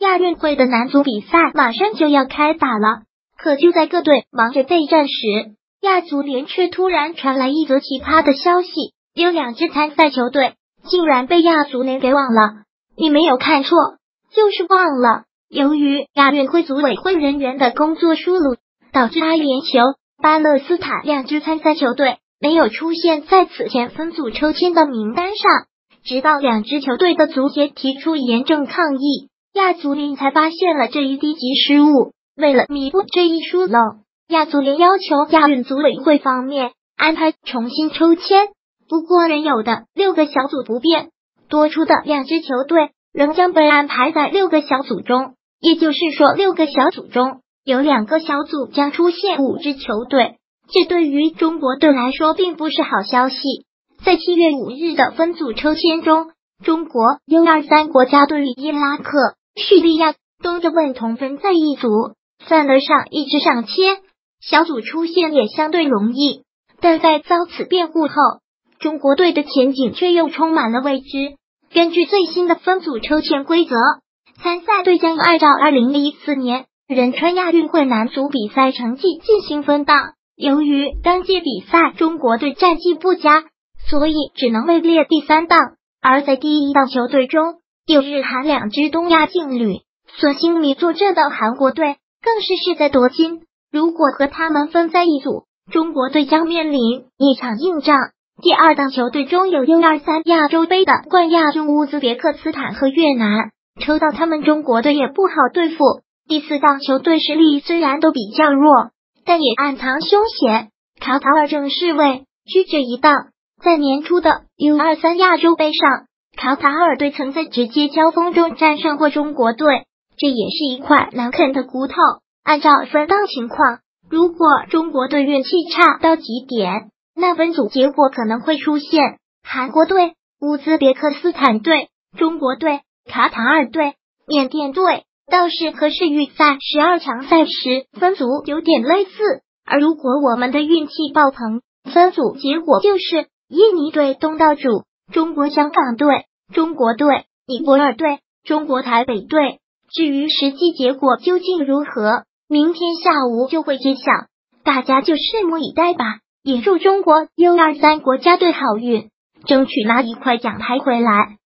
亚运会的男足比赛马上就要开打了，可就在各队忙着备战时，亚足联却突然传来一则奇葩的消息，有2支参赛球队竟然被亚足联给忘了。你没有看错，就是忘了。由于亚运会组委会人员的工作疏漏，导致阿联酋、巴勒斯坦2支参赛球队没有出现在此前分组抽签的名单上，直到2支球队的足协提出严正抗议，亚足联才发现了这一低级失误。为了弥补这一疏漏，亚足联要求亚运组委会方面安排重新抽签，不过原有的6个小组不变，多出的2支球队仍将被安排在6个小组中，也就是说6个小组中有2个小组将出现5支球队，这对于中国队来说并不是好消息。在7月5日的分组抽签中，中国 U23 国家队与伊拉克、叙利亚、东德问同分在一组，算得上一直上签，小组出线也相对容易。但在遭此辩护后，中国队的前景却又充满了未知。根据最新的分组抽签规则，参赛队将按照2014年仁川亚运会男足比赛成绩进行分档。由于当届比赛中国队战绩不佳，所以只能位列第3档。而在第1档球队中，有日韩2支东亚劲旅，孙兴民坐镇的韩国队更是势在夺金。如果和他们分在一组，中国队将面临一场硬仗。第2档球队中有 U23 亚洲杯的冠亚军乌兹别克斯坦和越南，抽到他们中国队也不好对付。第4档球队实力虽然都比较弱，但也暗藏凶险，卡塔尔正式位居这一档。在年初的 U23 亚洲杯上，卡塔尔队曾在直接交锋中战胜过中国队，这也是一块难啃的骨头。按照分档情况，如果中国队运气差到极点，那分组结果可能会出现韩国队、乌兹别克斯坦队、中国队、卡塔尔队、缅甸队。倒是和世预赛12强赛时分组有点类似，而如果我们的运气爆棚，分组结果就是印尼队东道主，中国香港队、中国队、尼泊尔队、中国台北队。至于实际结果究竟如何，明天下午就会揭晓，大家就拭目以待吧。也祝中国 U23 国家队好运，争取拿一块奖牌回来。